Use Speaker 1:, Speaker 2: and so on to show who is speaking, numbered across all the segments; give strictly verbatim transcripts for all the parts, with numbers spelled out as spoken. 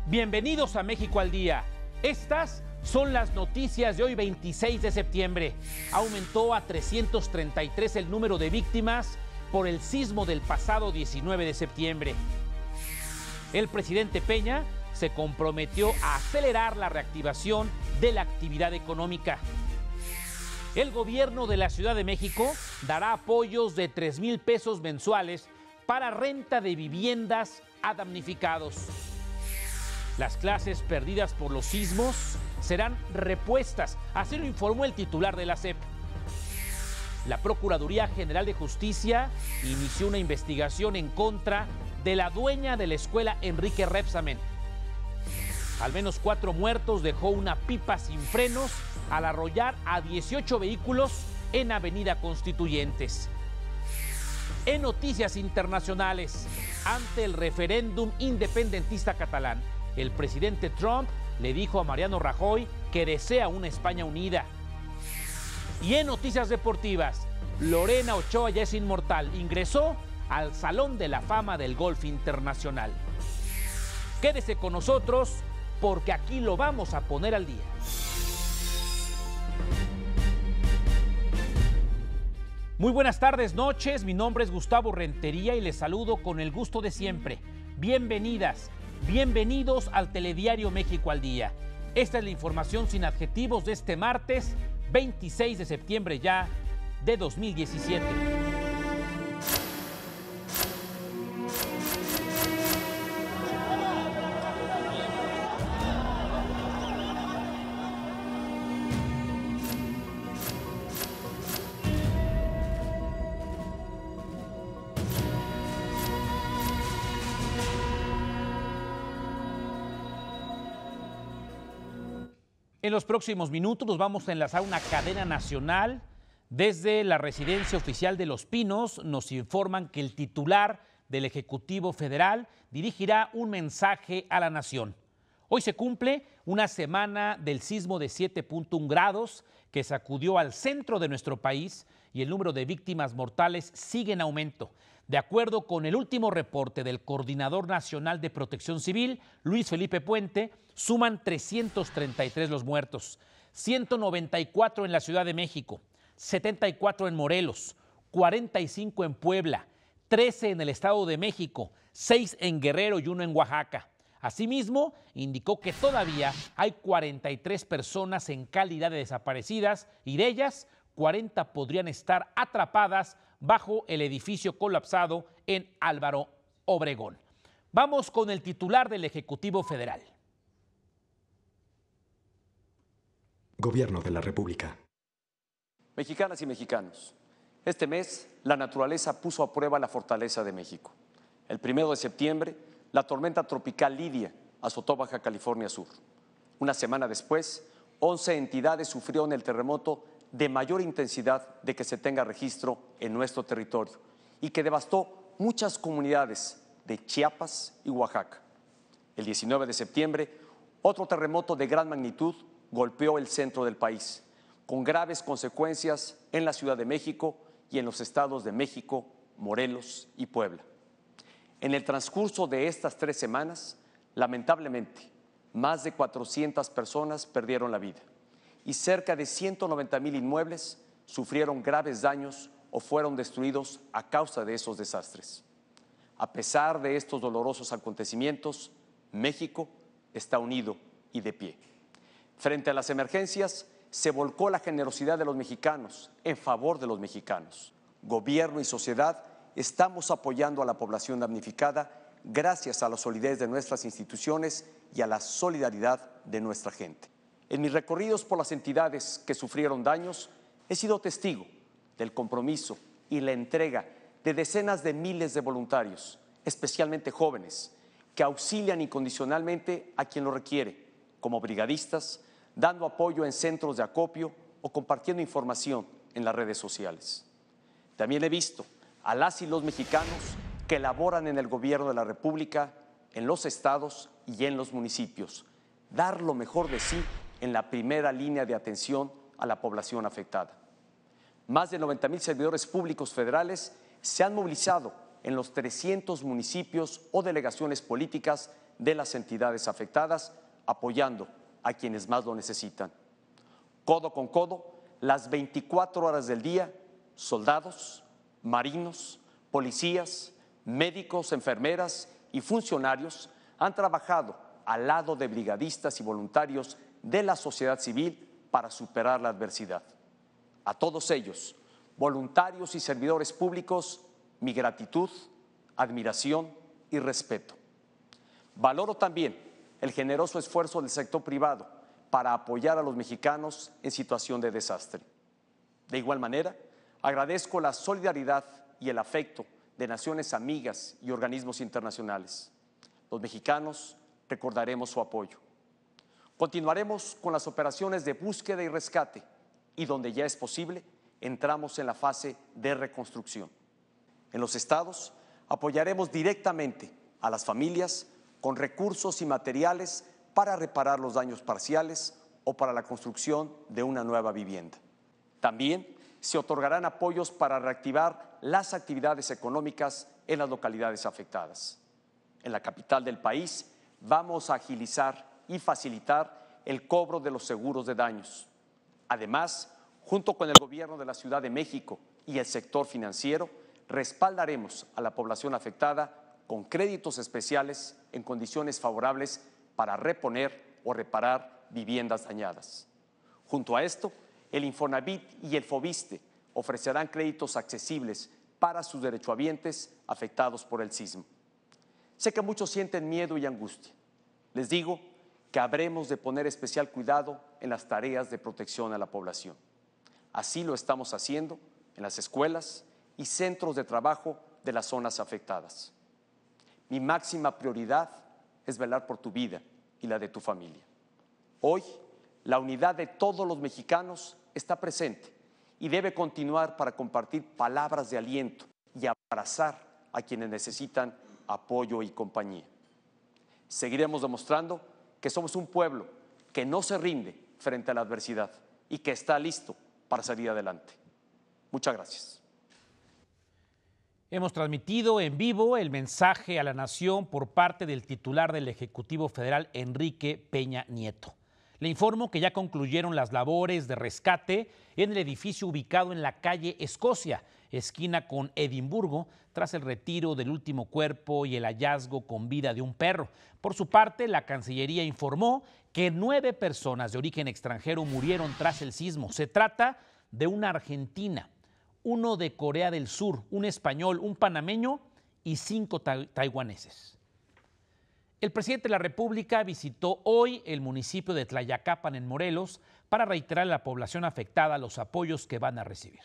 Speaker 1: Bienvenidos a México al Día. Estas son las noticias de hoy, veintiséis de septiembre. Aumentó a trescientos treinta y tres el número de víctimas por el sismo del pasado diecinueve de septiembre. El presidente Peña se comprometió a acelerar la reactivación de la actividad económica. El gobierno de la Ciudad de México dará apoyos de tres mil pesos mensuales para renta de viviendas a damnificados. Las clases perdidas por los sismos serán repuestas, así lo informó el titular de la S E P. La Procuraduría General de Justicia inició una investigación en contra de la dueña de la escuela Enrique Rebsamen. Al menos cuatro muertos dejó una pipa sin frenos al arrollar a dieciocho vehículos en Avenida Constituyentes. En noticias internacionales, ante el referéndum independentista catalán, el presidente Trump le dijo a Mariano Rajoy que desea una España unida. Y en noticias deportivas, Lorena Ochoa ya es inmortal, ingresó al Salón de la Fama del Golf Internacional. Quédese con nosotros porque aquí lo vamos a poner al día. Muy buenas tardes, noches, mi nombre es Gustavo Rentería y les saludo con el gusto de siempre. Bienvenidas, bienvenidos al Telediario México al Día. Esta es la información sin adjetivos de este martes, veintiséis de septiembre ya de dos mil diecisiete. En los próximos minutos nos vamos a enlazar a una cadena nacional. Desde la residencia oficial de Los Pinos nos informan que el titular del Ejecutivo Federal dirigirá un mensaje a la nación. Hoy se cumple una semana del sismo de siete punto uno grados que sacudió al centro de nuestro país y el número de víctimas mortales sigue en aumento. De acuerdo con el último reporte del Coordinador Nacional de Protección Civil, Luis Felipe Puente, suman trescientos treinta y tres los muertos, ciento noventa y cuatro en la Ciudad de México, setenta y cuatro en Morelos, cuarenta y cinco en Puebla, trece en el Estado de México, seis en Guerrero y uno en Oaxaca. Asimismo, indicó que todavía hay cuarenta y tres personas en calidad de desaparecidas y de ellas, cuarenta podrían estar atrapadas bajo el edificio colapsado en Álvaro Obregón. Vamos con el titular del Ejecutivo Federal.
Speaker 2: Gobierno de la República.
Speaker 3: Mexicanas y mexicanos, este mes la naturaleza puso a prueba la fortaleza de México. El primero de septiembre, la tormenta tropical Lidia azotó Baja California Sur. Una semana después, once entidades sufrieron el terremoto de mayor intensidad de que se tenga registro en nuestro territorio y que devastó muchas comunidades de Chiapas y Oaxaca. El diecinueve de septiembre, otro terremoto de gran magnitud golpeó el centro del país, con graves consecuencias en la Ciudad de México y en los estados de México, Morelos y Puebla. En el transcurso de estas tres semanas, lamentablemente, más de cuatrocientas personas perdieron la vida y cerca de ciento noventa mil inmuebles sufrieron graves daños o fueron destruidos a causa de esos desastres. A pesar de estos dolorosos acontecimientos, México está unido y de pie. Frente a las emergencias, se volcó la generosidad de los mexicanos en favor de los mexicanos. Gobierno y sociedad estamos apoyando a la población damnificada gracias a la solidez de nuestras instituciones y a la solidaridad de nuestra gente. En mis recorridos por las entidades que sufrieron daños, he sido testigo del compromiso y la entrega de decenas de miles de voluntarios, especialmente jóvenes, que auxilian incondicionalmente a quien lo requiere, como brigadistas, dando apoyo en centros de acopio o compartiendo información en las redes sociales. También he visto a las y los mexicanos que laboran en el Gobierno de la República, en los estados y en los municipios, dar lo mejor de sí en la primera línea de atención a la población afectada. Más de noventa mil servidores públicos federales se han movilizado en los trescientos municipios o delegaciones políticas de las entidades afectadas, apoyando a quienes más lo necesitan. Codo con codo, las veinticuatro horas del día, soldados, marinos, policías, médicos, enfermeras y funcionarios han trabajado al lado de brigadistas y voluntarios de la sociedad civil para superar la adversidad. A todos ellos, voluntarios y servidores públicos, mi gratitud, admiración y respeto. Valoro también el generoso esfuerzo del sector privado para apoyar a los mexicanos en situación de desastre. De igual manera, agradezco la solidaridad y el afecto de naciones amigas y organismos internacionales. Los mexicanos recordaremos su apoyo. Continuaremos con las operaciones de búsqueda y rescate y, donde ya es posible, entramos en la fase de reconstrucción. En los estados apoyaremos directamente a las familias con recursos y materiales para reparar los daños parciales o para la construcción de una nueva vivienda. También se otorgarán apoyos para reactivar las actividades económicas en las localidades afectadas. En la capital del país vamos a agilizar y facilitar el cobro de los seguros de daños. Además, junto con el gobierno de la Ciudad de México y el sector financiero, respaldaremos a la población afectada con créditos especiales en condiciones favorables para reponer o reparar viviendas dañadas. Junto a esto, el Infonavit y el Fobiste ofrecerán créditos accesibles para sus derechohabientes afectados por el sismo. Sé que muchos sienten miedo y angustia. Les digo que habremos de poner especial cuidado en las tareas de protección a la población. Así lo estamos haciendo en las escuelas y centros de trabajo de las zonas afectadas. Mi máxima prioridad es velar por tu vida y la de tu familia. Hoy, la unidad de todos los mexicanos está presente y debe continuar para compartir palabras de aliento y abrazar a quienes necesitan apoyo y compañía. Seguiremos demostrando que somos un pueblo que no se rinde frente a la adversidad y que está listo para salir adelante. Muchas gracias.
Speaker 1: Hemos transmitido en vivo el mensaje a la nación por parte del titular del Ejecutivo Federal, Enrique Peña Nieto. Le informo que ya concluyeron las labores de rescate en el edificio ubicado en la calle Escocia, esquina con Edimburgo, tras el retiro del último cuerpo y el hallazgo con vida de un perro. Por su parte, la Cancillería informó que nueve personas de origen extranjero murieron tras el sismo. Se trata de una argentina, uno de Corea del Sur, un español, un panameño y cinco ta- taiwaneses. El presidente de la República visitó hoy el municipio de Tlayacapan, en Morelos, para reiterar a la población afectada los apoyos que van a recibir.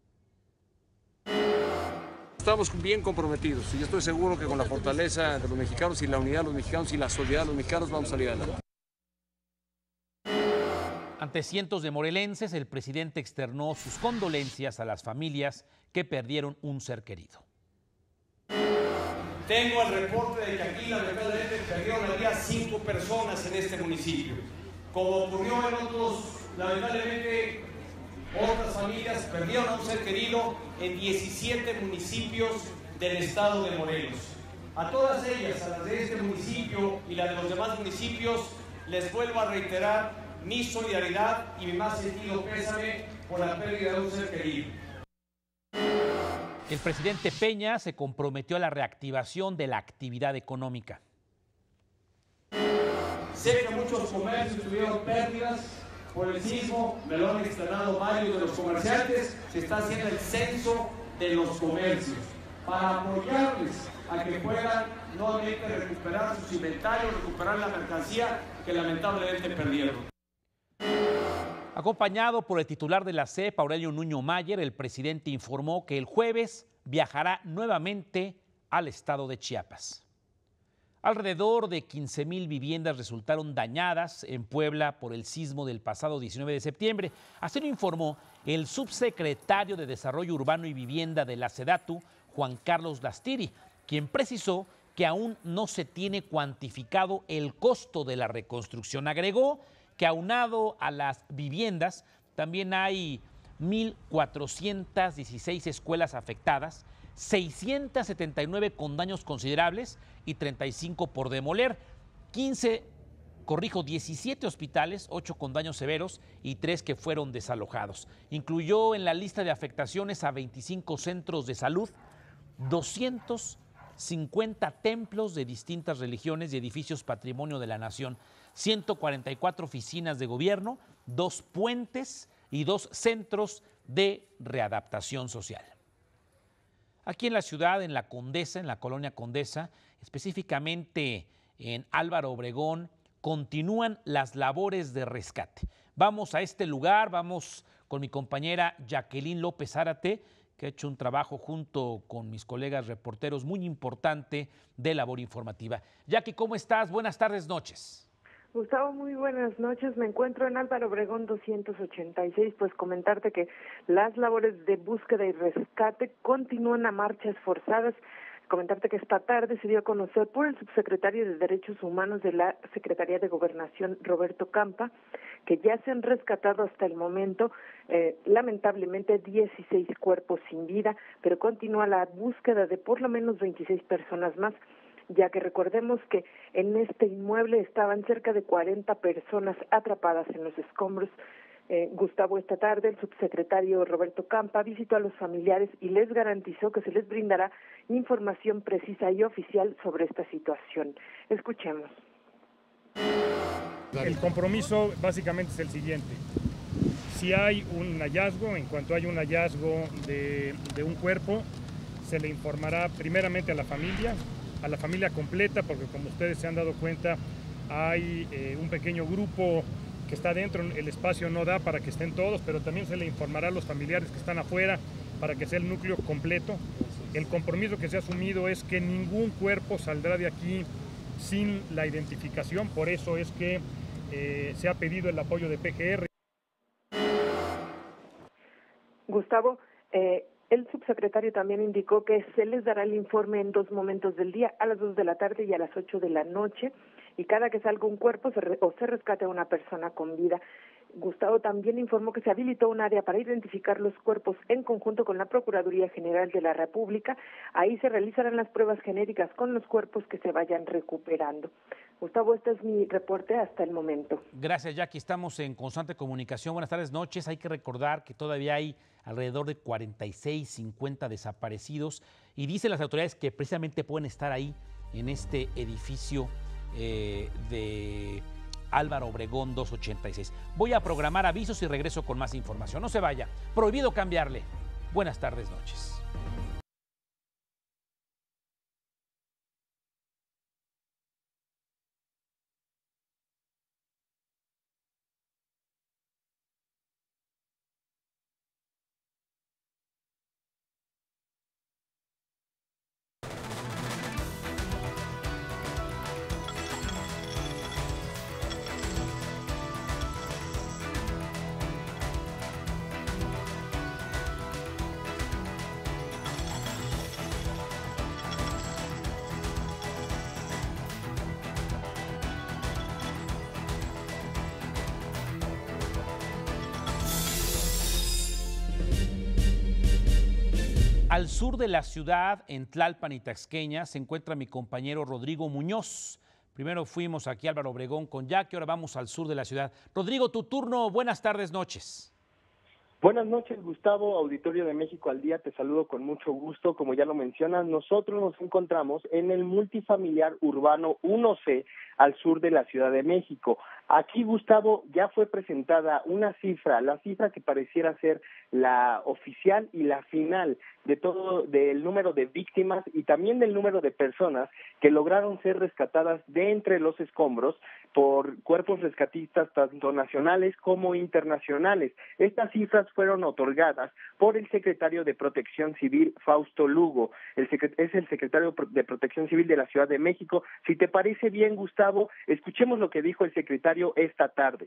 Speaker 4: Estamos bien comprometidos y yo estoy seguro que con la fortaleza de los mexicanos y la unidad de los mexicanos y la solidaridad de los mexicanos vamos a salir adelante.
Speaker 1: Ante cientos de morelenses, el presidente externó sus condolencias a las familias que perdieron un ser querido.
Speaker 5: Tengo el reporte de que aquí lamentablemente perdieron la vida cinco personas en este municipio. Como ocurrió en otros, lamentablemente, otras familias perdieron a un ser querido en diecisiete municipios del estado de Morelos. A todas ellas, a las de este municipio y las de los demás municipios, les vuelvo a reiterar mi solidaridad y mi más sentido pésame por la pérdida de un ser querido.
Speaker 1: El presidente Peña se comprometió a la reactivación de la actividad económica.
Speaker 5: Sé que muchos comercios tuvieron pérdidas por el sismo, me lo han externado varios de los comerciantes. Se está haciendo el censo de los comercios para apoyarles a que puedan nuevamente recuperar sus inventarios, recuperar la mercancía que lamentablemente perdieron.
Speaker 1: Acompañado por el titular de la C E P, Aurelio Nuño Mayer, el presidente informó que el jueves viajará nuevamente al estado de Chiapas. Alrededor de quince mil viviendas resultaron dañadas en Puebla por el sismo del pasado diecinueve de septiembre. Así lo informó el subsecretario de Desarrollo Urbano y Vivienda de la SEDATU, Juan Carlos Lastiri, quien precisó que aún no se tiene cuantificado el costo de la reconstrucción. Agregó que aunado a las viviendas, también hay mil cuatrocientas dieciséis escuelas afectadas, seiscientas setenta y nueve con daños considerables y treinta y cinco por demoler. quince, corrijo, diecisiete hospitales, ocho con daños severos y tres que fueron desalojados. Incluyó en la lista de afectaciones a veinticinco centros de salud, doscientos cincuenta templos de distintas religiones y edificios patrimonio de la nación, ciento cuarenta y cuatro oficinas de gobierno, dos puentes y dos centros de readaptación social. Aquí en la ciudad, en la Condesa, en la colonia Condesa, específicamente en Álvaro Obregón, continúan las labores de rescate. Vamos a este lugar, vamos con mi compañera Jacqueline López Zárate, que ha hecho un trabajo junto con mis colegas reporteros muy importante de labor informativa. Jackie, ¿cómo estás? Buenas tardes, noches.
Speaker 6: Gustavo, muy buenas noches. Me encuentro en Álvaro Obregón doscientos ochenta y seis, pues comentarte que las labores de búsqueda y rescate continúan a marchas forzadas. Comentarte que esta tarde se dio a conocer por el subsecretario de Derechos Humanos de la Secretaría de Gobernación, Roberto Campa, que ya se han rescatado hasta el momento, eh, lamentablemente, dieciséis cuerpos sin vida, pero continúa la búsqueda de por lo menos veintiséis personas más, ya que recordemos que en este inmueble estaban cerca de cuarenta personas atrapadas en los escombros. Eh, Gustavo, esta tarde el subsecretario Roberto Campa visitó a los familiares y les garantizó que se les brindará información precisa y oficial sobre esta situación. Escuchemos.
Speaker 7: El compromiso básicamente es el siguiente. Si hay un hallazgo, en cuanto hay un hallazgo de, de un cuerpo, se le informará primeramente a la familia, a la familia completa, porque como ustedes se han dado cuenta, hay eh, un pequeño grupo que está dentro, el espacio no da para que estén todos, pero también se le informará a los familiares que están afuera para que sea el núcleo completo. El compromiso que se ha asumido es que ningún cuerpo saldrá de aquí sin la identificación, por eso es que eh, se ha pedido el apoyo de P G R.
Speaker 6: Gustavo, eh, el subsecretario también indicó que se les dará el informe en dos momentos del día, a las dos de la tarde y a las ocho de la noche, y cada que salga un cuerpo se re, o se rescate a una persona con vida. Gustavo también informó que se habilitó un área para identificar los cuerpos en conjunto con la Procuraduría General de la República. Ahí se realizarán las pruebas genéricas con los cuerpos que se vayan recuperando. Gustavo, este es mi reporte hasta el momento.
Speaker 1: Gracias, Jackie. Estamos en constante comunicación. Buenas tardes, noches. Hay que recordar que todavía hay alrededor de cuarenta y seis, cincuenta desaparecidos y dicen las autoridades que precisamente pueden estar ahí en este edificio eh, de Álvaro Obregón doscientos ochenta y seis. Voy a programar avisos y regreso con más información. No se vaya. Prohibido cambiarle. Buenas tardes, noches. Al sur de la ciudad, en Tlalpan y Taxqueña, se encuentra mi compañero Rodrigo Muñoz. Primero fuimos aquí a Álvaro Obregón con Jackie, ahora vamos al sur de la ciudad. Rodrigo, tu turno. Buenas tardes, noches.
Speaker 8: Buenas noches, Gustavo, Auditorio de México al Día, te saludo con mucho gusto. Como ya lo mencionas, nosotros nos encontramos en el multifamiliar urbano uno C al sur de la Ciudad de México. Aquí, Gustavo, ya fue presentada una cifra, la cifra que pareciera ser la oficial y la final de todo, del número de víctimas y también del número de personas que lograron ser rescatadas de entre los escombros por cuerpos rescatistas tanto nacionales como internacionales. Estas cifras fueron otorgadas por el secretario de Protección Civil, Fausto Lugo. El secret- es el secretario de Protección Civil de la Ciudad de México. Si te parece bien, Gustavo, escuchemos lo que dijo el secretario esta tarde.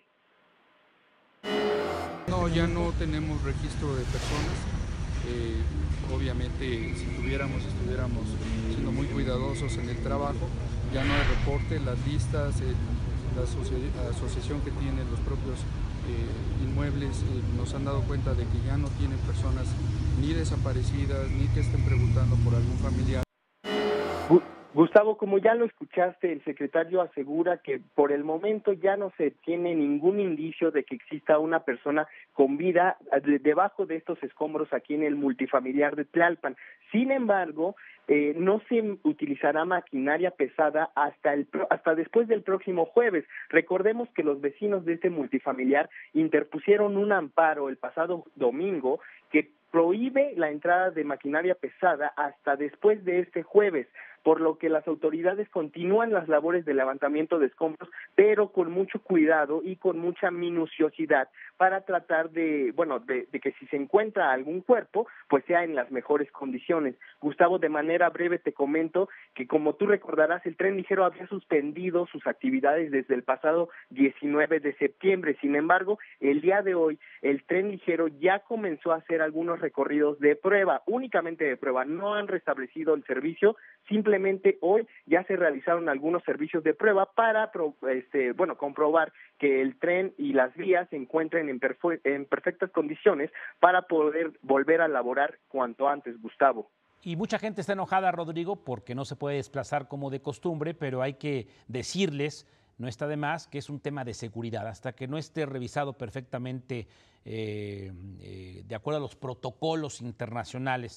Speaker 9: No, ya no tenemos registro de personas. Eh, obviamente, si tuviéramos, estuviéramos siendo muy cuidadosos en el trabajo. Ya no hay reporte, las listas, eh, la asoci- asociación que tienen los propios eh, inmuebles eh, nos han dado cuenta de que ya no tienen personas ni desaparecidas ni que estén preguntando por algún familiar.
Speaker 8: Gustavo, como ya lo escuchaste, el secretario asegura que por el momento ya no se tiene ningún indicio de que exista una persona con vida debajo de estos escombros aquí en el multifamiliar de Tlalpan. Sin embargo, eh, no se utilizará maquinaria pesada hasta el hasta después del próximo jueves. Recordemos que los vecinos de este multifamiliar interpusieron un amparo el pasado domingo que prohíbe la entrada de maquinaria pesada hasta después de este jueves, por lo que las autoridades continúan las labores de levantamiento de escombros, pero con mucho cuidado y con mucha minuciosidad para tratar de, bueno, de, de que si se encuentra algún cuerpo, pues sea en las mejores condiciones. Gustavo, de manera breve te comento que, como tú recordarás, el Tren Ligero había suspendido sus actividades desde el pasado diecinueve de septiembre. Sin embargo, el día de hoy, el Tren Ligero ya comenzó a hacer algunos recorridos de prueba, únicamente de prueba. No han restablecido el servicio, simplemente hoy ya se realizaron algunos servicios de prueba para este, bueno, comprobar que el tren y las vías se encuentren en, perfe- en perfectas condiciones para poder volver a laborar cuanto antes, Gustavo.
Speaker 1: Y mucha gente está enojada, Rodrigo, porque no se puede desplazar como de costumbre, pero hay que decirles, no está de más, que es un tema de seguridad. Hasta que no esté revisado perfectamente eh, eh, de acuerdo a los protocolos internacionales,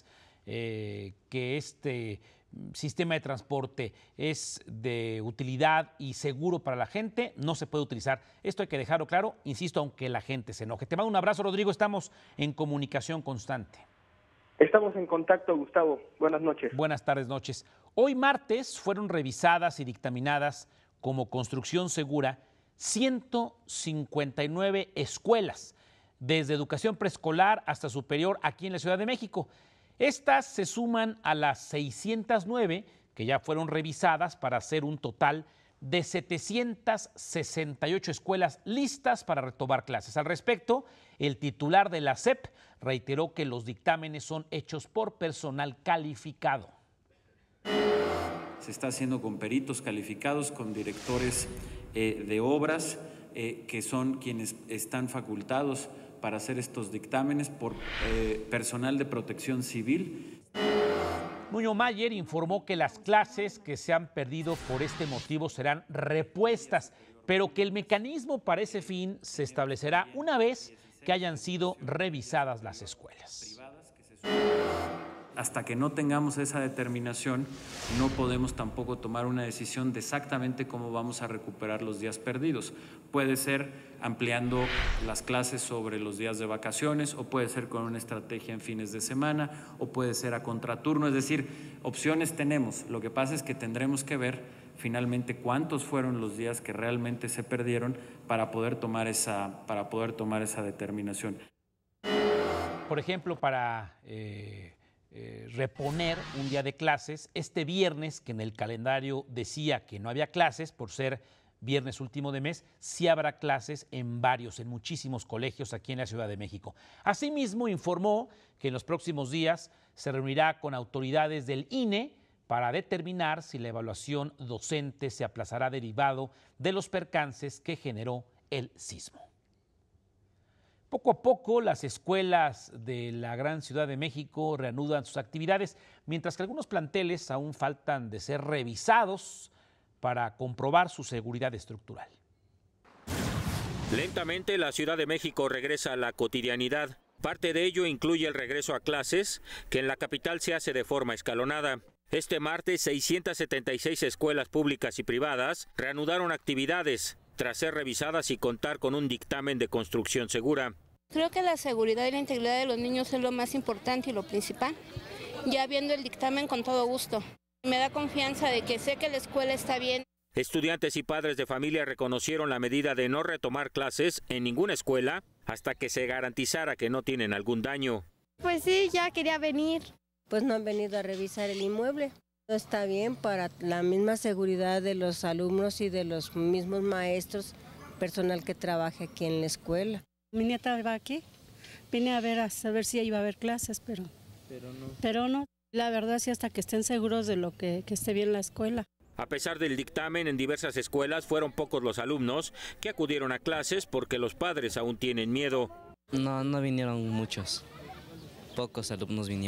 Speaker 1: eh, que este sistema de transporte es de utilidad y seguro para la gente, no se puede utilizar. Esto hay que dejarlo claro, insisto, aunque la gente se enoje. Te mando un abrazo, Rodrigo, estamos en comunicación constante.
Speaker 8: Estamos en contacto, Gustavo. Buenas noches.
Speaker 1: Buenas tardes, noches. Hoy martes fueron revisadas y dictaminadas como construcción segura ciento cincuenta y nueve escuelas, desde educación preescolar hasta superior aquí en la Ciudad de México. Estas se suman a las seiscientas nueve que ya fueron revisadas para hacer un total de setecientas sesenta y ocho escuelas listas para retomar clases. Al respecto, el titular de la S E P reiteró que los dictámenes son hechos por personal calificado.
Speaker 10: Se está haciendo con peritos calificados, con directores eh, de obras, eh, que son quienes están facultados para hacer estos dictámenes por eh, personal de protección civil.
Speaker 1: Nuño Mayer informó que las clases que se han perdido por este motivo serán repuestas, pero que el mecanismo para ese fin se establecerá una vez que hayan sido revisadas las escuelas.
Speaker 10: Hasta que no tengamos esa determinación, no podemos tampoco tomar una decisión de exactamente cómo vamos a recuperar los días perdidos. Puede ser ampliando las clases sobre los días de vacaciones, o puede ser con una estrategia en fines de semana, o puede ser a contraturno. Es decir, opciones tenemos. Lo que pasa es que tendremos que ver finalmente cuántos fueron los días que realmente se perdieron para poder tomar esa, para poder tomar esa determinación.
Speaker 1: Por ejemplo, para Eh... Eh, reponer un día de clases, este viernes, que en el calendario decía que no había clases por ser viernes último de mes, sí habrá clases en varios, en muchísimos colegios aquí en la Ciudad de México. Asimismo, informó que en los próximos días se reunirá con autoridades del I N E para determinar si la evaluación docente se aplazará derivado de los percances que generó el sismo. Poco a poco las escuelas de la gran Ciudad de México reanudan sus actividades, mientras que algunos planteles aún faltan de ser revisados para comprobar su seguridad estructural.
Speaker 11: Lentamente la Ciudad de México regresa a la cotidianidad. Parte de ello incluye el regreso a clases, que en la capital se hace de forma escalonada. Este martes, seiscientas setenta y seis escuelas públicas y privadas reanudaron actividades, tras ser revisadas y contar con un dictamen de construcción segura.
Speaker 12: Creo que la seguridad y la integridad de los niños es lo más importante y lo principal. Ya viendo el dictamen, con todo gusto. Me da confianza de que sé que la escuela está bien.
Speaker 11: Estudiantes y padres de familia reconocieron la medida de no retomar clases en ninguna escuela hasta que se garantizara que no tienen algún daño.
Speaker 13: Pues sí, ya quería venir.
Speaker 14: Pues no han venido a revisar el inmueble. Está bien para la misma seguridad de los alumnos y de los mismos maestros, personal que trabaje aquí en la escuela.
Speaker 15: Mi nieta va aquí, vine a ver a saber si iba a haber clases, pero, pero, no. pero no. La verdad sí, hasta que estén seguros de lo que, que esté bien la escuela.
Speaker 11: A pesar del dictamen, en diversas escuelas fueron pocos los alumnos que acudieron a clases porque los padres aún tienen miedo.
Speaker 16: No, no vinieron muchos, pocos alumnos vinieron.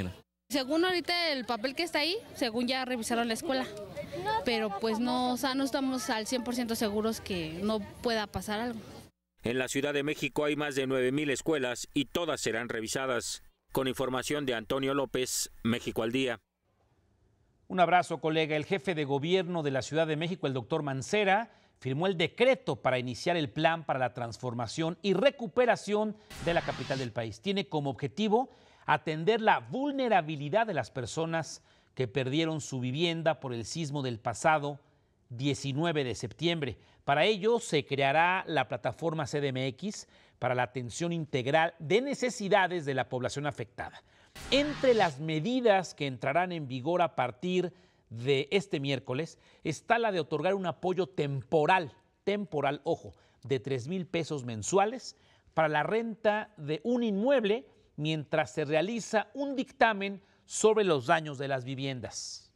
Speaker 16: Según ahorita el papel que está ahí, según ya revisaron la escuela, pero pues no, o sea, no estamos al cien por ciento seguros que no pueda pasar algo.
Speaker 11: En la Ciudad de México hay más de nueve mil escuelas y todas serán revisadas. Con información de Antonio López, México al Día.
Speaker 1: Un abrazo, colega. El jefe de gobierno de la Ciudad de México, el doctor Mancera, firmó el decreto para iniciar el plan para la transformación y recuperación de la capital del país. Tiene como objetivo atender la vulnerabilidad de las personas que perdieron su vivienda por el sismo del pasado diecinueve de septiembre. Para ello se creará la plataforma C D M X para la atención integral de necesidades de la población afectada. Entre las medidas que entrarán en vigor a partir de este miércoles está la de otorgar un apoyo temporal, temporal, ojo, de tres mil pesos mensuales para la renta de un inmueble mientras se realiza un dictamen sobre los daños de las viviendas.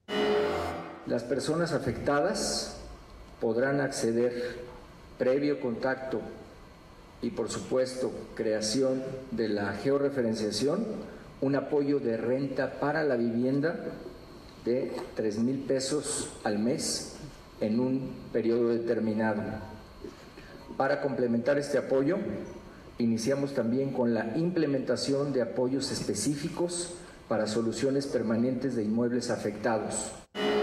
Speaker 17: Las personas afectadas podrán acceder, previo contacto y por supuesto creación de la georreferenciación, un apoyo de renta para la vivienda de tres mil pesos al mes en un periodo determinado. Para complementar este apoyo, iniciamos también con la implementación de apoyos específicos para soluciones permanentes de inmuebles afectados.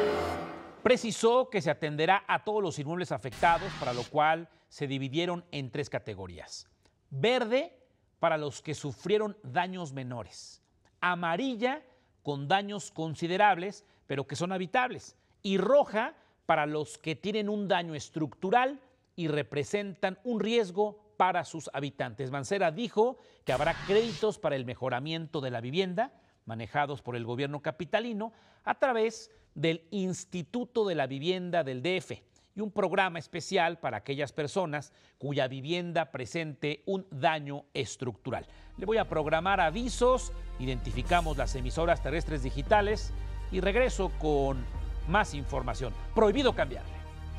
Speaker 1: Precisó que se atenderá a todos los inmuebles afectados, para lo cual se dividieron en tres categorías. Verde, para los que sufrieron daños menores. Amarilla, con daños considerables, pero que son habitables. Y roja, para los que tienen un daño estructural y representan un riesgo para sus habitantes. Mancera dijo que habrá créditos para el mejoramiento de la vivienda, manejados por el gobierno capitalino, a través del Instituto de la Vivienda del D F y un programa especial para aquellas personas cuya vivienda presente un daño estructural. Le voy a programar avisos, identificamos las emisoras terrestres digitales y regreso con más información. Prohibido cambiarle.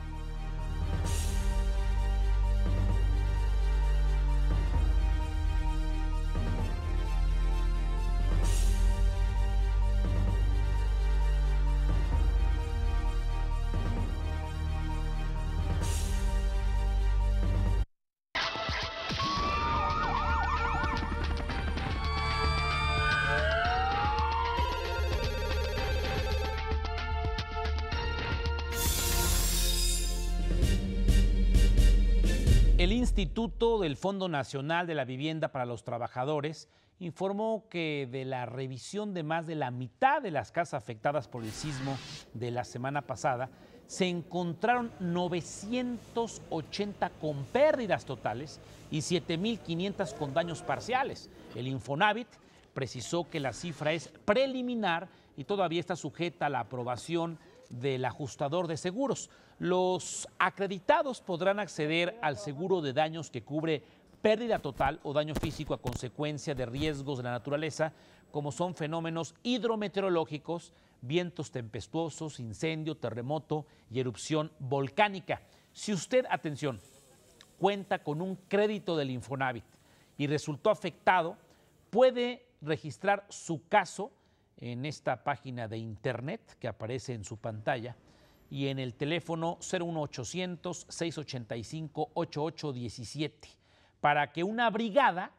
Speaker 1: El Instituto del Fondo Nacional de la Vivienda para los Trabajadores informó que de la revisión de más de la mitad de las casas afectadas por el sismo de la semana pasada, se encontraron novecientos ochenta con pérdidas totales y siete mil quinientos con daños parciales. El Infonavit precisó que la cifra es preliminar y todavía está sujeta a la aprobación del ajustador de seguros. Los acreditados podrán acceder al seguro de daños que cubre pérdida total o daño físico a consecuencia de riesgos de la naturaleza, como son fenómenos hidrometeorológicos, vientos tempestuosos, incendio, terremoto y erupción volcánica. Si usted, atención, cuenta con un crédito del Infonavit y resultó afectado, puede registrar su caso en esta página de internet que aparece en su pantalla y en el teléfono cero uno ochocientos, seiscientos ochenta y cinco, ochenta y ocho diecisiete para que una brigada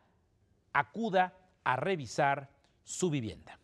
Speaker 1: acuda a revisar su vivienda.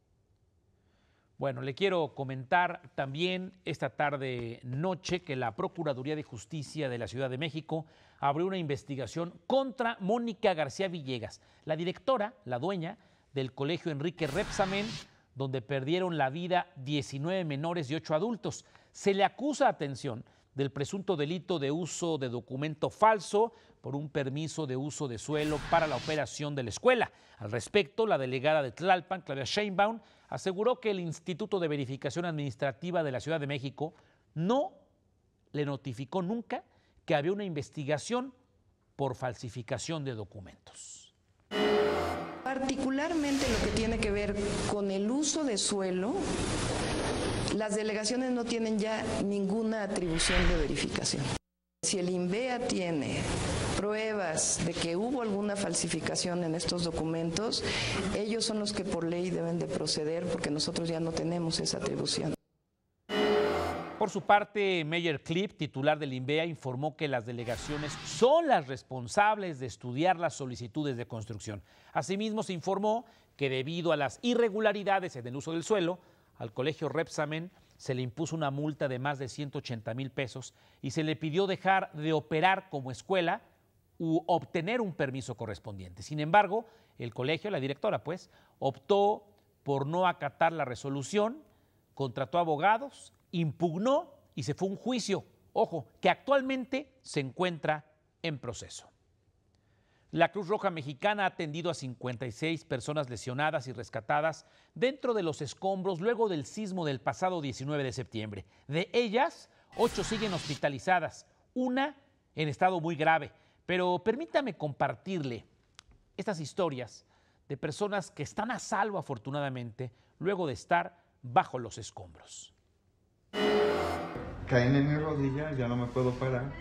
Speaker 1: Bueno, le quiero comentar también esta tarde noche que la Procuraduría de Justicia de la Ciudad de México abrió una investigación contra Mónica García Villegas, la directora, la dueña del Colegio Enrique Rebsamen, donde perdieron la vida diecinueve menores y ocho adultos. Se le acusa, atención, del presunto delito de uso de documento falso por un permiso de uso de suelo para la operación de la escuela. Al respecto, la delegada de Tlalpan, Claudia Sheinbaum, aseguró que el Instituto de Verificación Administrativa de la Ciudad de México no le notificó nunca que había una investigación por falsificación de documentos.
Speaker 18: Particularmente lo que tiene que ver con el uso de suelo, las delegaciones no tienen ya ninguna atribución de verificación. Si el INVEA tiene pruebas de que hubo alguna falsificación en estos documentos, ellos son los que por ley deben de proceder, porque nosotros ya no tenemos esa atribución.
Speaker 1: Por su parte, Meyer Klipp, titular del INVEA, informó que las delegaciones son las responsables de estudiar las solicitudes de construcción. Asimismo, se informó que debido a las irregularidades en el uso del suelo, al colegio Repsamen se le impuso una multa de más de ciento ochenta mil pesos y se le pidió dejar de operar como escuela u obtener un permiso correspondiente. Sin embargo, el colegio, la directora pues, optó por no acatar la resolución, contrató abogados, impugnó y se fue a un juicio, ojo, que actualmente se encuentra en proceso. La Cruz Roja Mexicana ha atendido a cincuenta y seis personas lesionadas y rescatadas dentro de los escombros luego del sismo del pasado diecinueve de septiembre. De ellas, ocho siguen hospitalizadas, una en estado muy grave. Pero permítame compartirle estas historias de personas que están a salvo, afortunadamente, luego de estar bajo los escombros.
Speaker 19: Caí en mi rodilla, ya no me puedo parar.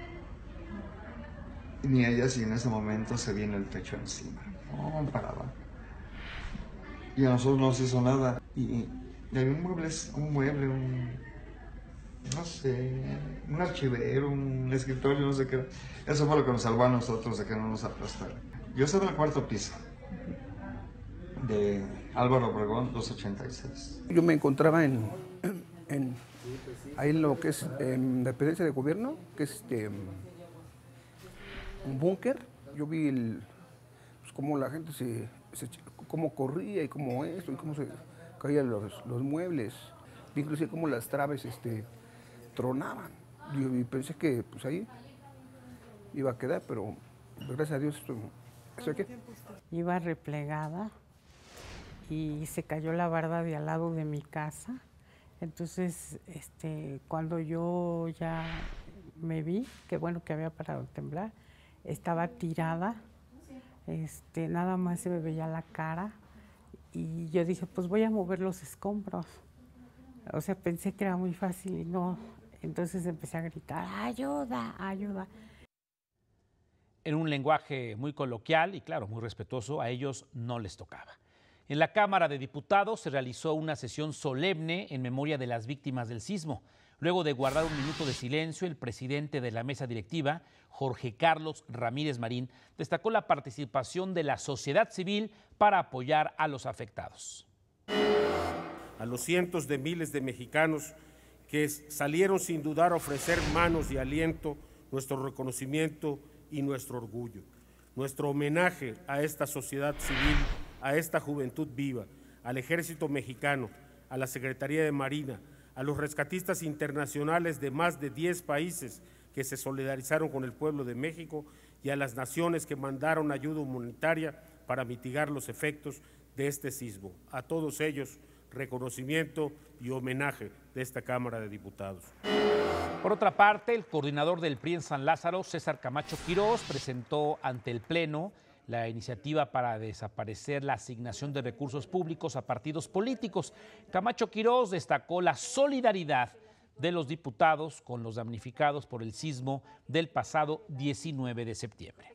Speaker 19: Ni ella si en ese momento se viene el techo encima. No me paraba. Y a nosotros no se hizo nada. Y, y había un mueble, un mueble, un, no sé, un archivero, un escritorio, no sé qué era. Eso fue lo que nos salvó a nosotros de que no nos aplastaran. Yo estaba en el cuarto piso de Álvaro Obregón, doscientos ochenta y seis.
Speaker 20: Yo me encontraba en, en ahí en lo que es en la dependencia de gobierno, que es este, un búnker. Yo vi el, pues, cómo la gente se, se, cómo corría y cómo esto, y cómo se caían los, los muebles, inclusive cómo las traves este, tronaban. Y, y pensé que pues ahí iba a quedar, pero gracias a Dios esto, esto aquí.
Speaker 21: Iba replegada y se cayó la barda de al lado de mi casa. Entonces, este, cuando yo ya me vi, que bueno que había parado de temblar, estaba tirada, este, nada más se me veía la cara y yo dije, pues voy a mover los escombros. O sea, pensé que era muy fácil y no. Entonces empecé a gritar, ayuda, ayuda.
Speaker 1: En un lenguaje muy coloquial y claro, muy respetuoso, a ellos no les tocaba. En la Cámara de Diputados se realizó una sesión solemne en memoria de las víctimas del sismo. Luego de guardar un minuto de silencio, el presidente de la mesa directiva, Jorge Carlos Ramírez Marín, destacó la participación de la sociedad civil para apoyar a los afectados.
Speaker 22: A los cientos de miles de mexicanos que salieron sin dudar a ofrecer manos y aliento, nuestro reconocimiento y nuestro orgullo. Nuestro homenaje a esta sociedad civil, a esta juventud viva, al Ejército Mexicano, a la Secretaría de Marina, a los rescatistas internacionales de más de diez países que se solidarizaron con el pueblo de México y a las naciones que mandaron ayuda humanitaria para mitigar los efectos de este sismo. A todos ellos, reconocimiento y homenaje de esta Cámara de Diputados.
Speaker 1: Por otra parte, el coordinador del P R I en San Lázaro, César Camacho Quirós, presentó ante el Pleno la iniciativa para desaparecer la asignación de recursos públicos a partidos políticos. Camacho Quirós destacó la solidaridad de los diputados con los damnificados por el sismo del pasado diecinueve de septiembre.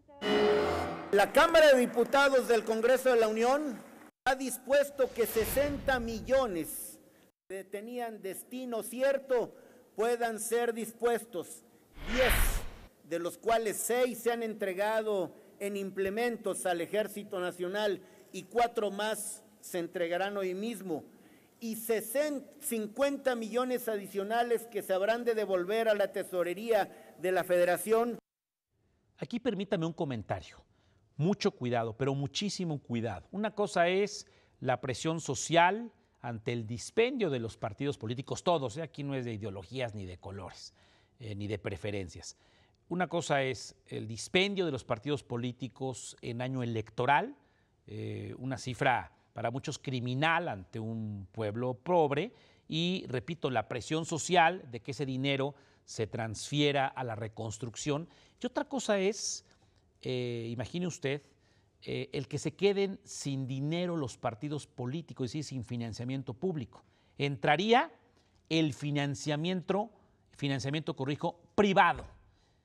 Speaker 23: La Cámara de Diputados del Congreso de la Unión ha dispuesto que sesenta millones que tenían destino cierto puedan ser dispuestos, diez de los cuales seis se han entregado en implementos al Ejército Nacional y cuatro más se entregarán hoy mismo, y cincuenta millones adicionales que se habrán de devolver a la tesorería de la Federación.
Speaker 1: Aquí permítame un comentario. Mucho cuidado, pero muchísimo cuidado. Una cosa es la presión social ante el dispendio de los partidos políticos, todos, ¿eh? Aquí no es de ideologías ni de colores, eh, ni de preferencias. Una cosa es el dispendio de los partidos políticos en año electoral, eh, una cifra para muchos criminal ante un pueblo pobre, y repito, la presión social de que ese dinero se transfiera a la reconstrucción. Y otra cosa es, eh, imagine usted, eh, el que se queden sin dinero los partidos políticos, es decir, sin financiamiento público. Entraría el financiamiento, financiamiento, corrijo, privado.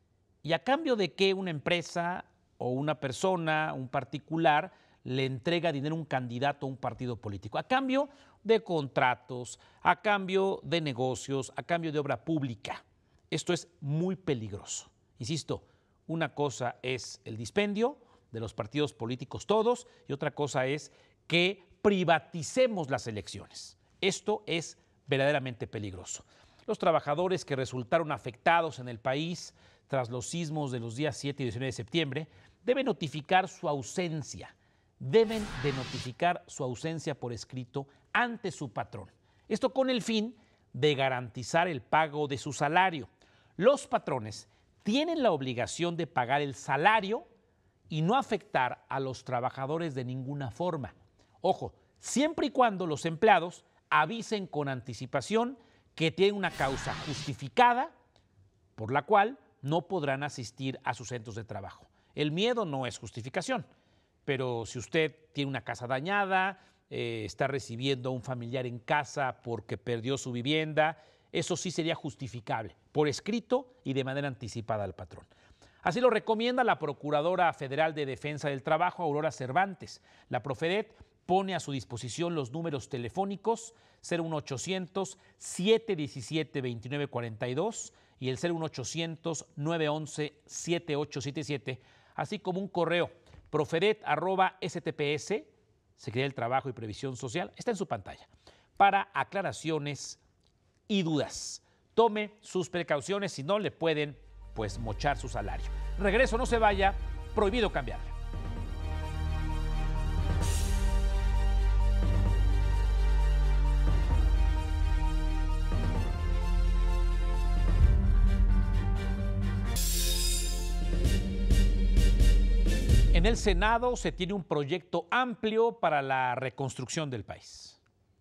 Speaker 1: ¿Y a cambio de qué una empresa o una persona, un particular, le entrega dinero a un candidato a un partido político? A cambio de contratos, a cambio de negocios, a cambio de obra pública. Esto es muy peligroso. Insisto, una cosa es el dispendio de los partidos políticos todos y otra cosa es que privaticemos las elecciones. Esto es verdaderamente peligroso. Los trabajadores que resultaron afectados en el país tras los sismos de los días siete y diecinueve de septiembre deben notificar su ausencia. Deben de notificar su ausencia por escrito ante su patrón. Esto con el fin de garantizar el pago de su salario. Los patrones tienen la obligación de pagar el salario y no afectar a los trabajadores de ninguna forma. Ojo, siempre y cuando los empleados avisen con anticipación que tienen una causa justificada por la cual no podrán asistir a sus centros de trabajo. El miedo no es justificación. Pero si usted tiene una casa dañada, eh, está recibiendo a un familiar en casa porque perdió su vivienda, eso sí sería justificable, por escrito y de manera anticipada al patrón. Así lo recomienda la Procuradora Federal de Defensa del Trabajo, Aurora Cervantes. La Profedet pone a su disposición los números telefónicos cero uno ochocientos, siete diecisiete, veintinueve cuarenta y dos y el cero uno ochocientos, nueve once, siete ocho siete siete, así como un correo profedet arroba s t p s, Secretaría del Trabajo y Previsión Social, está en su pantalla, para aclaraciones y dudas. Tome sus precauciones, si no le pueden pues mochar su salario. Regreso, no se vaya, prohibido cambiarle. En el Senado se tiene un proyecto amplio para la reconstrucción del país.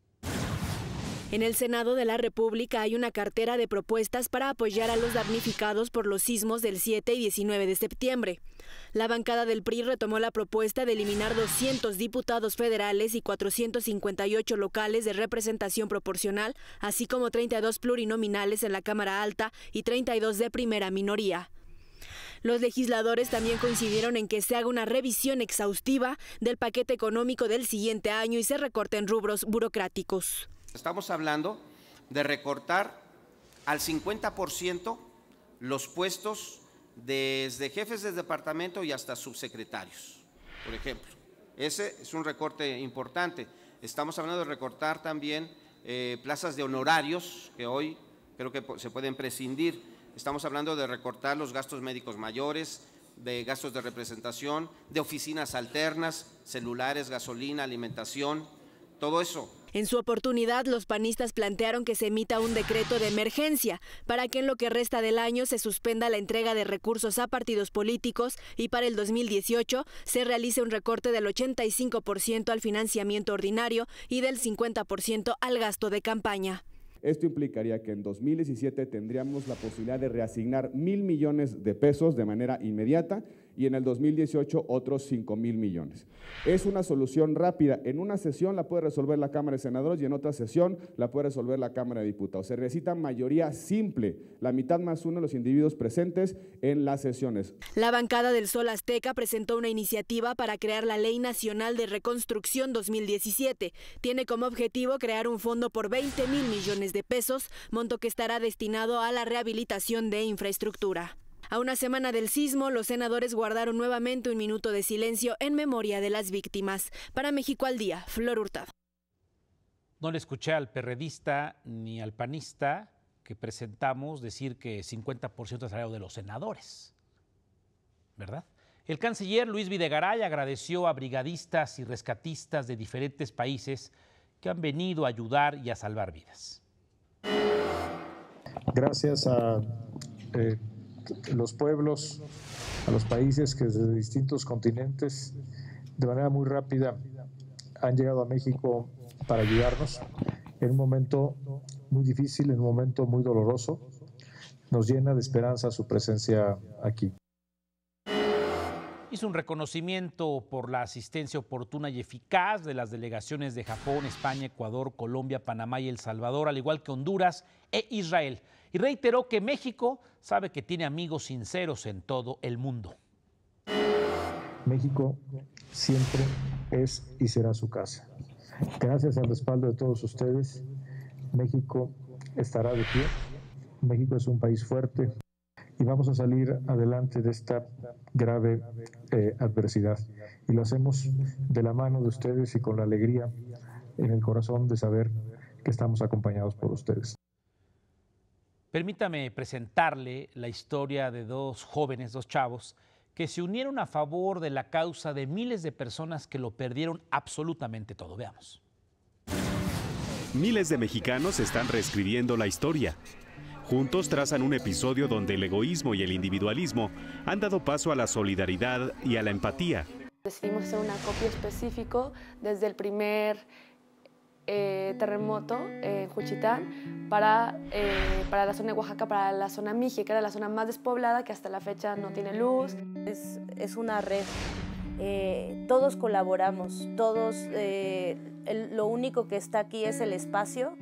Speaker 2: En el Senado de la República hay una cartera de propuestas para apoyar a los damnificados por los sismos del siete y diecinueve de septiembre. La bancada del P R I retomó la propuesta de eliminar doscientos diputados federales y cuatrocientos cincuenta y ocho locales de representación proporcional, así como treinta y dos plurinominales en la Cámara Alta y treinta y dos de primera minoría. Los legisladores también coincidieron en que se haga una revisión exhaustiva del paquete económico del siguiente año y se recorten rubros burocráticos.
Speaker 3: Estamos hablando de recortar al cincuenta por ciento los puestos desde jefes de departamento y hasta subsecretarios, por ejemplo. Ese es un recorte importante. Estamos hablando de recortar también eh, plazas de honorarios, que hoy creo que se pueden prescindir. Estamos hablando de recortar los gastos médicos mayores, de gastos de representación, de oficinas alternas, celulares, gasolina, alimentación, todo eso.
Speaker 2: En su oportunidad, los panistas plantearon que se emita un decreto de emergencia para que en lo que resta del año se suspenda la entrega de recursos a partidos políticos y para el dos mil dieciocho se realice un recorte del ochenta y cinco por ciento al financiamiento ordinario y del cincuenta por ciento al gasto de campaña.
Speaker 4: Esto implicaría que en dos mil diecisiete tendríamos la posibilidad de reasignar mil millones de pesos de manera inmediata y en el dos mil dieciocho otros cinco mil millones. Es una solución rápida. En una sesión la puede resolver la Cámara de Senadores y en otra sesión la puede resolver la Cámara de Diputados. Se necesita mayoría simple, la mitad más uno de los individuos presentes en las sesiones.
Speaker 2: La bancada del Sol Azteca presentó una iniciativa para crear la Ley Nacional de Reconstrucción dos mil diecisiete. Tiene como objetivo crear un fondo por veinte mil millones de pesos, monto que estará destinado a la rehabilitación de infraestructura. A una semana del sismo, los senadores guardaron nuevamente un minuto de silencio en memoria de las víctimas. Para México al Día, Flor Hurtado.
Speaker 1: No le escuché al perredista ni al panista que presentamos decir que cincuenta por ciento es salario de los senadores, ¿verdad? El canciller Luis Videgaray agradeció a brigadistas y rescatistas de diferentes países que han venido a ayudar y a salvar vidas.
Speaker 24: Gracias a eh, los pueblos, a los países que desde distintos continentes de manera muy rápida han llegado a México para ayudarnos en un momento muy difícil, en un momento muy doloroso. Nos llena de esperanza su presencia aquí.
Speaker 1: Hizo un reconocimiento por la asistencia oportuna y eficaz de las delegaciones de Japón, España, Ecuador, Colombia, Panamá y El Salvador, al igual que Honduras e Israel. y reiteró que México sabe que tiene amigos sinceros en todo el mundo.
Speaker 24: México siempre es y será su casa. Gracias al respaldo de todos ustedes, México estará de pie. México es un país fuerte y vamos a salir adelante de esta grave eh, adversidad. Y lo hacemos de la mano de ustedes y con la alegría en el corazón de saber que estamos acompañados por ustedes.
Speaker 1: Permítame presentarle la historia de dos jóvenes, dos chavos, que se unieron a favor de la causa de miles de personas que lo perdieron absolutamente todo. Veamos.
Speaker 5: Miles de mexicanos están reescribiendo la historia. Juntos trazan un episodio donde el egoísmo y el individualismo han dado paso a la solidaridad y a la empatía.
Speaker 6: Decidimos hacer un acopio específico desde el primer eh, terremoto en Juchitán para, eh, para la zona de Oaxaca, para la zona Mije, que era la zona más despoblada, que hasta la fecha no tiene luz.
Speaker 7: Es, es una red, eh, todos colaboramos, todos, eh, el, lo único que está aquí es el espacio,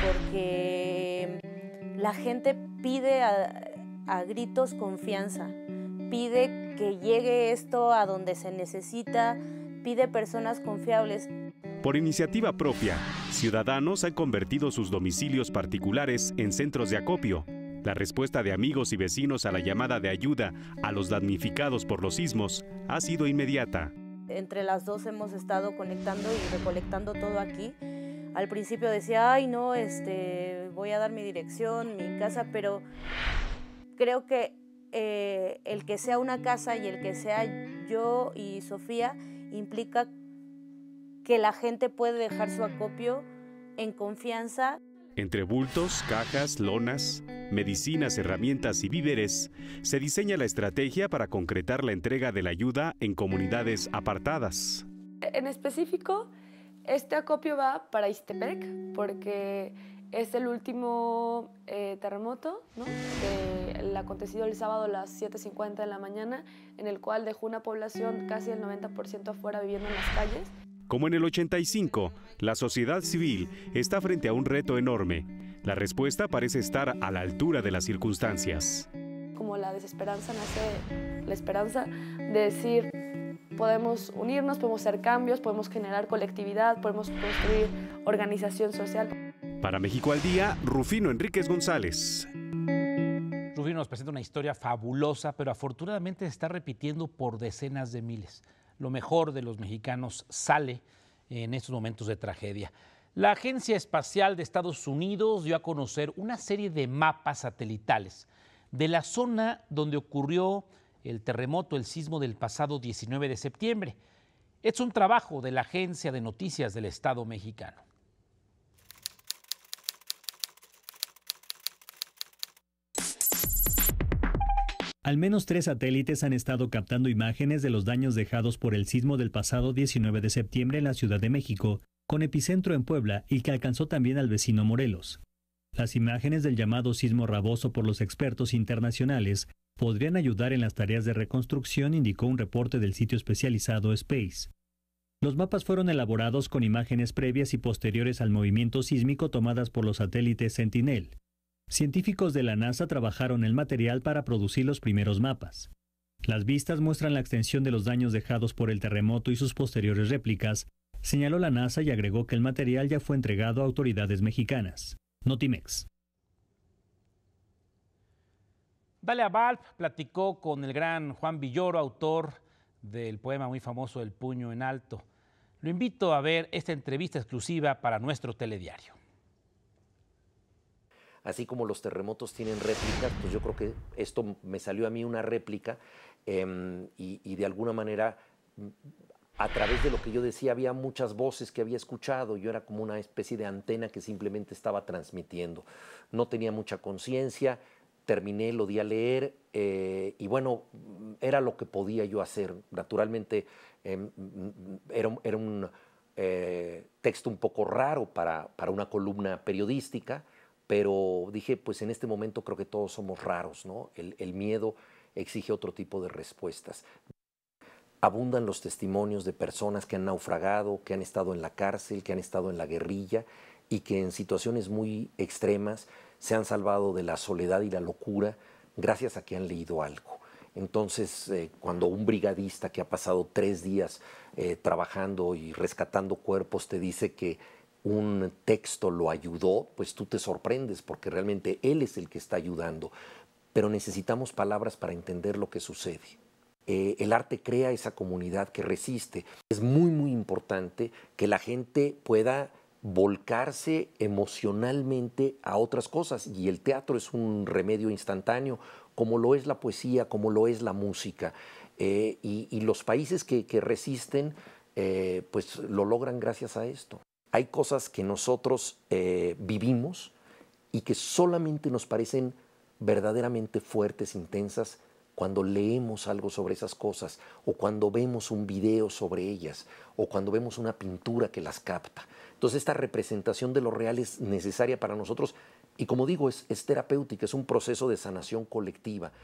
Speaker 7: porque la gente pide a, a gritos confianza, pide que llegue esto a donde se necesita, pide personas confiables.
Speaker 5: Por iniciativa propia, ciudadanos han convertido sus domicilios particulares en centros de acopio. La respuesta de amigos y vecinos a la llamada de ayuda a los damnificados por los sismos ha sido inmediata.
Speaker 7: Entre las dos hemos estado conectando y recolectando todo aquí. Al principio decía, ay no, este, voy a dar mi dirección, mi casa, pero creo que eh, el que sea una casa y el que sea yo y Sofía implica que la gente puede dejar su acopio en confianza.
Speaker 5: Entre bultos, cajas, lonas, medicinas, herramientas y víveres, se diseña la estrategia para concretar la entrega de la ayuda en comunidades apartadas.
Speaker 6: En específico, este acopio va para Ixtepec, porque es el último eh, terremoto, ¿no? eh, el acontecido el sábado a las siete cincuenta de la mañana, en el cual dejó una población casi el noventa por ciento afuera viviendo en las calles.
Speaker 5: Como en el ochenta y cinco, la sociedad civil está frente a un reto enorme. La respuesta parece estar a la altura de las circunstancias.
Speaker 6: Como la desesperanza nace la esperanza de decir, podemos unirnos, podemos hacer cambios, podemos generar colectividad, podemos construir organización social.
Speaker 5: Para México al Día, Rufino Enríquez González.
Speaker 1: Rufino nos presenta una historia fabulosa, pero afortunadamente se está repitiendo por decenas de miles. Lo mejor de los mexicanos sale en estos momentos de tragedia. La Agencia Espacial de Estados Unidos dio a conocer una serie de mapas satelitales de la zona donde ocurrió el terremoto, el sismo del pasado diecinueve de septiembre. Es un trabajo de la Agencia de Noticias del Estado mexicano.
Speaker 9: Al menos tres satélites han estado captando imágenes de los daños dejados por el sismo del pasado diecinueve de septiembre en la Ciudad de México, con epicentro en Puebla y que alcanzó también al vecino Morelos. Las imágenes del llamado sismo raboso por los expertos internacionales podrían ayudar en las tareas de reconstrucción, indicó un reporte del sitio especializado Space. Los mapas fueron elaborados con imágenes previas y posteriores al movimiento sísmico tomadas por los satélites Sentinel. Científicos de la NASA trabajaron el material para producir los primeros mapas. Las vistas muestran la extensión de los daños dejados por el terremoto y sus posteriores réplicas, señaló la NASA y agregó que el material ya fue entregado a autoridades mexicanas. Notimex.
Speaker 1: Dalia Balp platicó con el gran Juan Villoro, autor del poema muy famoso El puño en alto. Lo invito a ver esta entrevista exclusiva para nuestro telediario.
Speaker 25: Así como los terremotos tienen réplicas, pues yo creo que esto me salió a mí una réplica eh, y, y de alguna manera, a través de lo que yo decía, había muchas voces que había escuchado. Yo era como una especie de antena que simplemente estaba transmitiendo. No tenía mucha conciencia, terminé, lo di a leer eh, y bueno, era lo que podía yo hacer. Naturalmente eh, era, era un eh, texto un poco raro para, para una columna periodística, pero dije, pues en este momento creo que todos somos raros, ¿no? El, el miedo exige otro tipo de respuestas. Abundan los testimonios de personas que han naufragado, que han estado en la cárcel, que han estado en la guerrilla y que en situaciones muy extremas se han salvado de la soledad y la locura gracias a que han leído algo. Entonces, eh, cuando un brigadista que ha pasado tres días eh, trabajando y rescatando cuerpos te dice que un texto lo ayudó, pues tú te sorprendes porque realmente él es el que está ayudando. Pero necesitamos palabras para entender lo que sucede. Eh, el arte crea esa comunidad que resiste. Es muy, muy importante que la gente pueda volcarse emocionalmente a otras cosas, y el teatro es un remedio instantáneo, como lo es la poesía, como lo es la música. Eh, y, y los países que, que resisten, eh, pues lo logran gracias a esto. Hay cosas que nosotros eh, vivimos y que solamente nos parecen verdaderamente fuertes, intensas, cuando leemos algo sobre esas cosas, o cuando vemos un video sobre ellas, o cuando vemos una pintura que las capta. Entonces esta representación de lo real es necesaria para nosotros y, como digo, es, es terapéutica, es un proceso de sanación colectiva.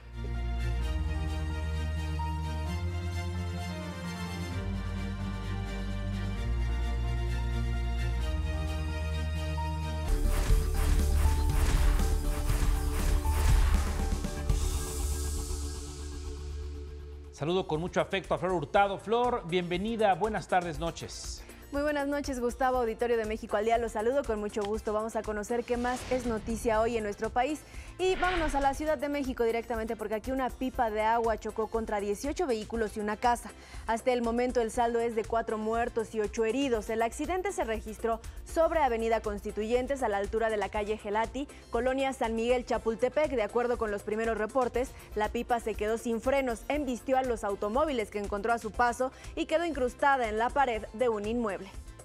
Speaker 1: Saludo con mucho afecto a Flor Hurtado. Flor, bienvenida, buenas tardes, noches.
Speaker 8: Muy buenas noches, Gustavo, auditorio de México al Día. Los saludo con mucho gusto. Vamos a conocer qué más es noticia hoy en nuestro país. Y vámonos a la Ciudad de México directamente, porque aquí una pipa de agua chocó contra dieciocho vehículos y una casa. Hasta el momento el saldo es de cuatro muertos y ocho heridos. El accidente se registró sobre Avenida Constituyentes, a la altura de la calle Gelati, colonia San Miguel Chapultepec. De acuerdo con los primeros reportes, la pipa se quedó sin frenos, embistió a los automóviles que encontró a su paso y quedó incrustada en la pared de un inmueble.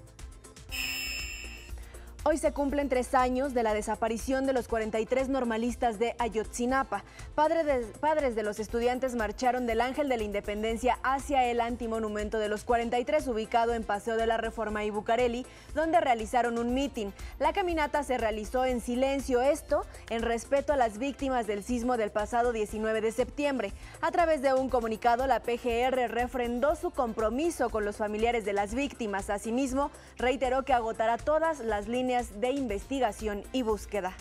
Speaker 8: Hoy se cumplen tres años de la desaparición de los cuarenta y tres normalistas de Ayotzinapa. Padres de, padres de los estudiantes marcharon del Ángel de la Independencia hacia el antimonumento de los cuarenta y tres, ubicado en Paseo de la Reforma y Bucareli, donde realizaron un mitin. La caminata se realizó en silencio, esto en respeto a las víctimas del sismo del pasado diecinueve de septiembre. A través de un comunicado, la P G R refrendó su compromiso con los familiares de las víctimas. Asimismo, reiteró que agotará todas las líneas de investigación y búsqueda.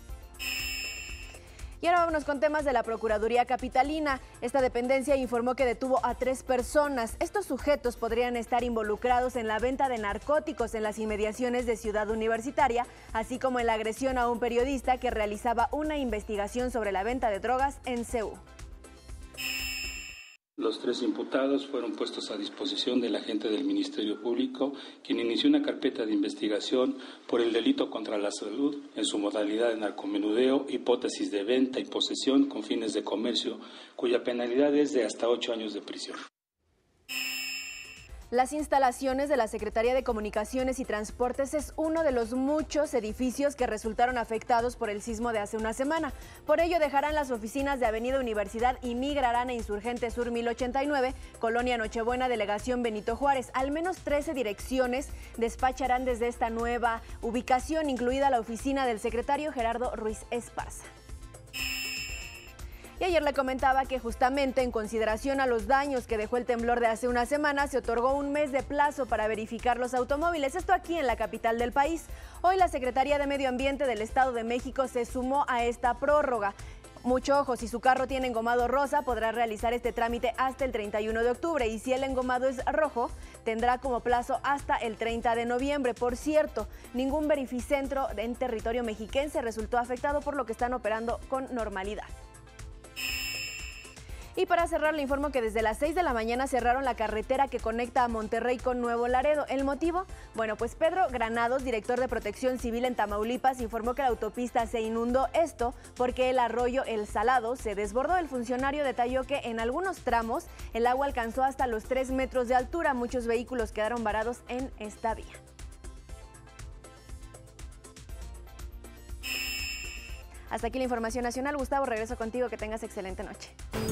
Speaker 8: Y ahora vámonos con temas de la Procuraduría Capitalina. Esta dependencia informó que detuvo a tres personas. Estos sujetos podrían estar involucrados en la venta de narcóticos en las inmediaciones de Ciudad Universitaria, así como en la agresión a un periodista que realizaba una investigación sobre la venta de drogas en C U.
Speaker 10: Los tres imputados fueron puestos a disposición del agente del Ministerio Público, quien inició una carpeta de investigación por el delito contra la salud en su modalidad de narcomenudeo, hipótesis de venta y posesión con fines de comercio, cuya penalidad es de hasta ocho años de prisión.
Speaker 8: Las instalaciones de la Secretaría de Comunicaciones y Transportes es uno de los muchos edificios que resultaron afectados por el sismo de hace una semana. Por ello dejarán las oficinas de Avenida Universidad y migrarán a Insurgente Sur mil ochenta y nueve, Colonia Nochebuena, Delegación Benito Juárez. Al menos trece direcciones despacharán desde esta nueva ubicación, incluida la oficina del secretario Gerardo Ruiz Esparza. Y ayer le comentaba que justamente en consideración a los daños que dejó el temblor de hace una semana, se otorgó un mes de plazo para verificar los automóviles, esto aquí en la capital del país. Hoy la Secretaría de Medio Ambiente del Estado de México se sumó a esta prórroga. Mucho ojo, si su carro tiene engomado rosa, podrá realizar este trámite hasta el treinta y uno de octubre, y si el engomado es rojo, tendrá como plazo hasta el treinta de noviembre. Por cierto, ningún verificentro en territorio mexiquense resultó afectado, por lo que están operando con normalidad. Y para cerrar, le informo que desde las seis de la mañana cerraron la carretera que conecta a Monterrey con Nuevo Laredo. ¿El motivo? Bueno, pues Pedro Granados, director de Protección Civil en Tamaulipas, informó que la autopista se inundó. Esto porque el arroyo El Salado se desbordó. El funcionario detalló que en algunos tramos el agua alcanzó hasta los tres metros de altura. Muchos vehículos quedaron varados en esta vía. Hasta aquí la información nacional. Gustavo, regreso contigo. Que tengas excelente noche.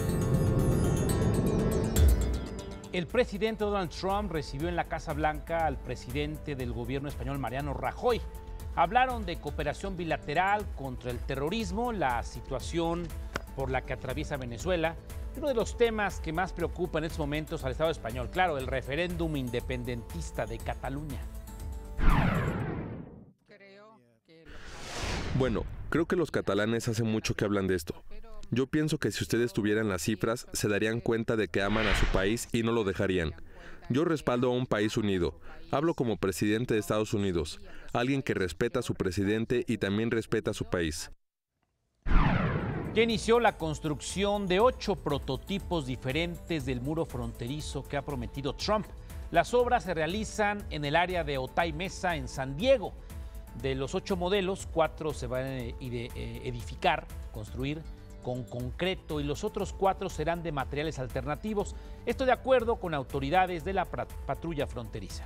Speaker 1: El presidente Donald Trump recibió en la Casa Blanca al presidente del gobierno español, Mariano Rajoy. Hablaron de cooperación bilateral contra el terrorismo, la situación por la que atraviesa Venezuela, y uno de los temas que más preocupa en estos momentos al Estado español, claro, el referéndum independentista de Cataluña.
Speaker 12: Bueno, Creo que los catalanes hace mucho que hablan de esto. Yo pienso que si ustedes tuvieran las cifras, se darían cuenta de que aman a su país y no lo dejarían. Yo respaldo a un país unido. Hablo como presidente de Estados Unidos, alguien que respeta a su presidente y también respeta a su país.
Speaker 1: Ya inició la construcción de ocho prototipos diferentes del muro fronterizo que ha prometido Trump. Las obras se realizan en el área de Otay Mesa, en San Diego. De los ocho modelos, cuatro se van a edificar, construir con concreto y los otros cuatro serán de materiales alternativos. Esto de acuerdo con autoridades de la patrulla fronteriza.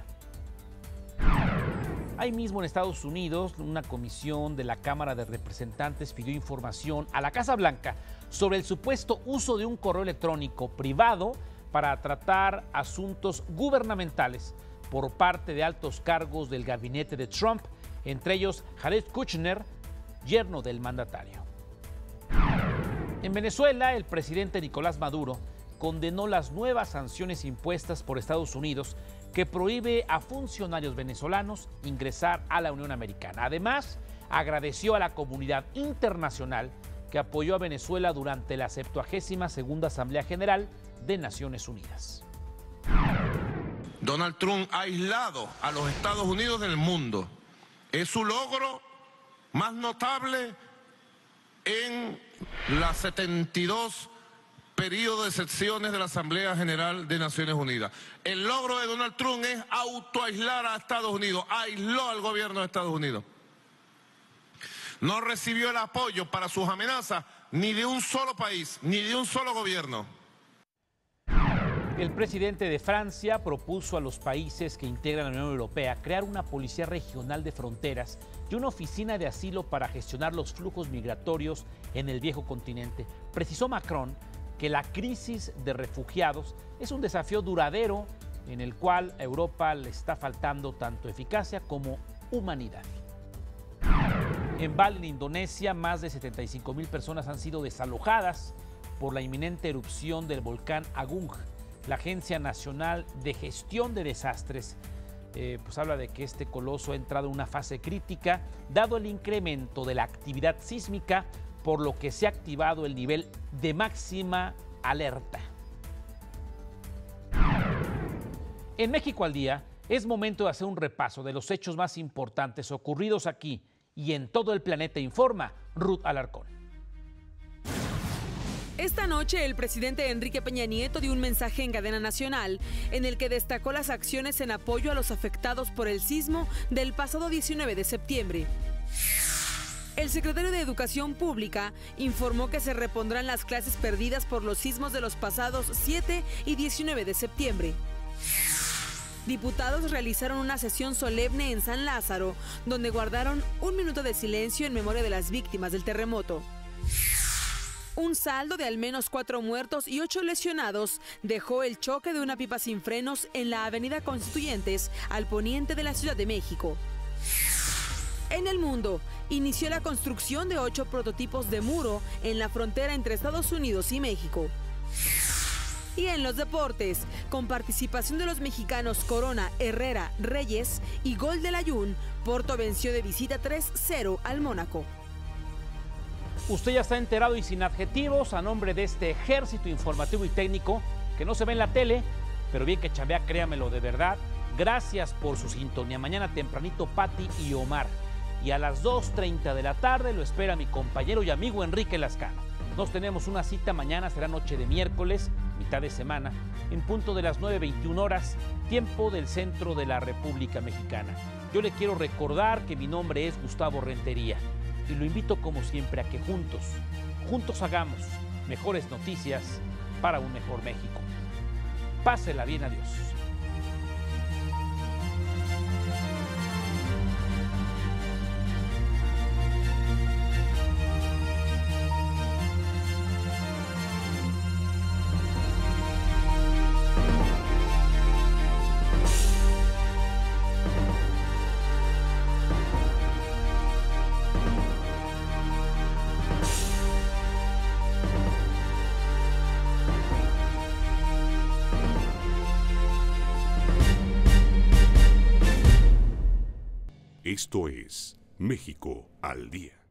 Speaker 1: Ahí mismo en Estados Unidos, una comisión de la Cámara de Representantes pidió información a la Casa Blanca sobre el supuesto uso de un correo electrónico privado para tratar asuntos gubernamentales por parte de altos cargos del gabinete de Trump, entre ellos Jared Kushner, yerno del mandatario. En Venezuela, el presidente Nicolás Maduro condenó las nuevas sanciones impuestas por Estados Unidos que prohíbe a funcionarios venezolanos ingresar a la Unión Americana. Además, agradeció a la comunidad internacional que apoyó a Venezuela durante la septuagésima segunda Asamblea General de Naciones Unidas.
Speaker 13: Donald Trump ha aislado a los Estados Unidos del mundo. Es su logro más notable en las setenta y dos periodo de sesiones de la Asamblea General de Naciones Unidas. El logro de Donald Trump es autoaislar a Estados Unidos, aisló al gobierno de Estados Unidos. No recibió el apoyo para sus amenazas ni de un solo país, ni de un solo gobierno.
Speaker 1: El presidente de Francia propuso a los países que integran la Unión Europea crear una policía regional de fronteras y una oficina de asilo para gestionar los flujos migratorios en el viejo continente. Precisó Macron que la crisis de refugiados es un desafío duradero en el cual a Europa le está faltando tanto eficacia como humanidad. En Bali, en Indonesia, más de setenta y cinco mil personas han sido desalojadas por la inminente erupción del volcán Agung. La Agencia Nacional de Gestión de Desastres eh, pues habla de que este coloso ha entrado en una fase crítica, dado el incremento de la actividad sísmica, por lo que se ha activado el nivel de máxima alerta. En México al Día es momento de hacer un repaso de los hechos más importantes ocurridos aquí y en todo el planeta, informa Ruth Alarcón.
Speaker 14: Esta noche el presidente Enrique Peña Nieto dio un mensaje en cadena nacional en el que destacó las acciones en apoyo a los afectados por el sismo del pasado diecinueve de septiembre. El secretario de Educación Pública informó que se repondrán las clases perdidas por los sismos de los pasados siete y diecinueve de septiembre. Diputados realizaron una sesión solemne en San Lázaro, donde guardaron un minuto de silencio en memoria de las víctimas del terremoto. Un saldo de al menos cuatro muertos y ocho lesionados dejó el choque de una pipa sin frenos en la avenida Constituyentes, al poniente de la Ciudad de México. En el mundo, inició la construcción de ocho prototipos de muro en la frontera entre Estados Unidos y México. Y en los deportes, con participación de los mexicanos Corona, Herrera, Reyes y gol del Ayun, Porto venció de visita tres cero al Mónaco.
Speaker 1: Usted ya está enterado y sin adjetivos a nombre de este ejército informativo y técnico que no se ve en la tele, pero bien que chambea, créamelo de verdad. Gracias por su sintonía. Mañana tempranito Pati y Omar. Y a las dos treinta de la tarde lo espera mi compañero y amigo Enrique Lascano. Nos tenemos una cita mañana, será noche de miércoles, mitad de semana, en punto de las nueve veintiuna horas, tiempo del centro de la República Mexicana. Yo le quiero recordar que mi nombre es Gustavo Rentería y lo invito como siempre a que juntos, juntos hagamos mejores noticias para un mejor México. Pásela bien, adiós.
Speaker 15: Esto es México al Día.